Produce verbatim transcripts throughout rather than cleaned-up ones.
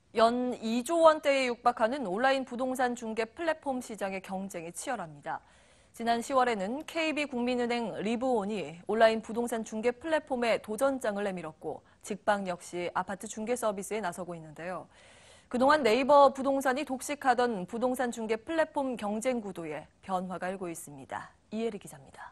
연 이조 원대에 육박하는 온라인 부동산 중개 플랫폼 시장의 경쟁이 치열합니다. 지난 시월에는 케이비국민은행 리브온이 온라인 부동산 중개 플랫폼에 도전장을 내밀었고 직방 역시 아파트 중개 서비스에 나서고 있는데요. 그동안 네이버 부동산이 독식하던 부동산 중개 플랫폼 경쟁 구도에 변화가 일고 있습니다. 이혜리 기자입니다.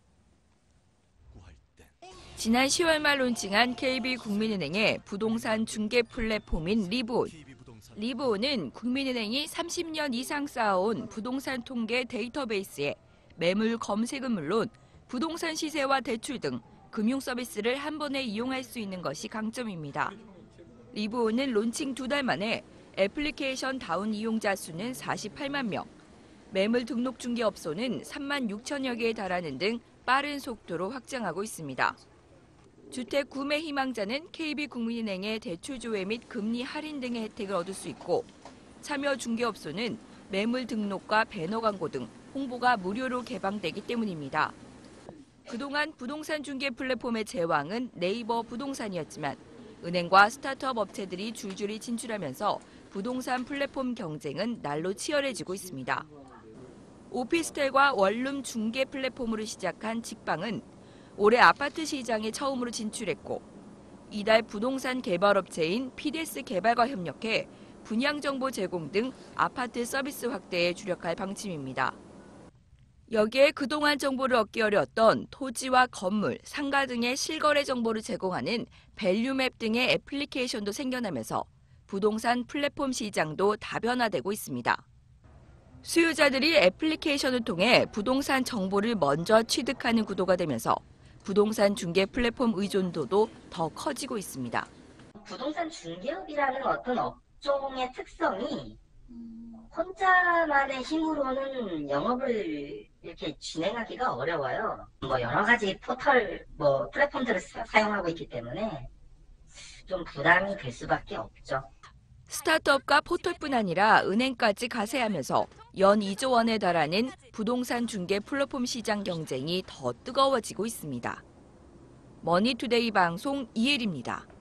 지난 시월 말 론칭한 케이비국민은행의 부동산 중개 플랫폼인 리브온. 리브온은 국민은행이 삼십 년 이상 쌓아온 부동산 통계 데이터베이스에 매물 검색은 물론 부동산 시세와 대출 등 금융 서비스를 한 번에 이용할 수 있는 것이 강점입니다. 리브온은 론칭 두 달 만에 애플리케이션 다운 이용자 수는 사십팔만 명, 매물 등록 중개업소는 삼만 육천여 개에 달하는 등 빠른 속도로 확장하고 있습니다. 주택 구매 희망자는 케이비국민은행의 대출 조회 및 금리 할인 등의 혜택을 얻을 수 있고 참여 중개업소는 매물 등록과 배너 광고 등 홍보가 무료로 개방되기 때문입니다. 그동안 부동산 중개 플랫폼의 제왕은 네이버 부동산이었지만 은행과 스타트업 업체들이 줄줄이 진출하면서 부동산 플랫폼 경쟁은 날로 치열해지고 있습니다. 오피스텔과 원룸 중개 플랫폼으로 시작한 직방은 올해 아파트 시장에 처음으로 진출했고 이달 부동산 개발업체인 피디에스 개발과 협력해 분양정보 제공 등 아파트 서비스 확대에 주력할 방침입니다. 여기에 그동안 정보를 얻기 어려웠던 토지와 건물, 상가 등의 실거래 정보를 제공하는 밸류맵 등의 애플리케이션도 생겨나면서 부동산 플랫폼 시장도 다변화되고 있습니다. 수요자들이 애플리케이션을 통해 부동산 정보를 먼저 취득하는 구도가 되면서 부동산 중개 플랫폼 의존도도 더 커지고 있습니다. 부동산 중개업이라는 어떤 업종의 특성이 혼자만의 힘으로는 영업을 이렇게 진행하기가 어려워요. 뭐 여러 가지 포털, 뭐 플랫폼들을 사, 사용하고 있기 때문에 좀 부담이 될 수밖에 없죠. 스타트업과 포털뿐 아니라 은행까지 가세하면서 연 이조 원에 달하는 부동산 중개 플랫폼 시장 경쟁이 더 뜨거워지고 있습니다. 머니투데이 방송 이혜리입니다.